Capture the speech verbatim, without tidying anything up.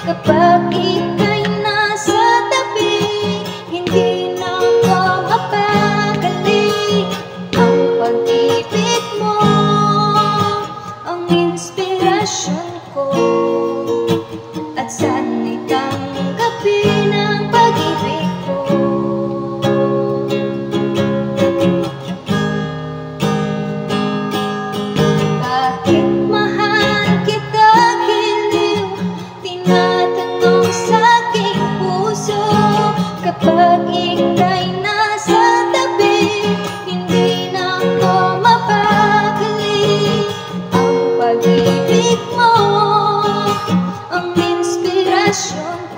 Kapag ika'y nasa tabi, hindi na ako mapakali. Ang pag-ibig mo, ang inspirasyon ko, at sana'y tanggapin ang pag-ibig ko. Bakit mahal kita giliw, tinatanong sa aking puso. Kapag ika'y nasa tabi, hindi na ako mapakali. Ang pag-ibig mo, ang inspirasyon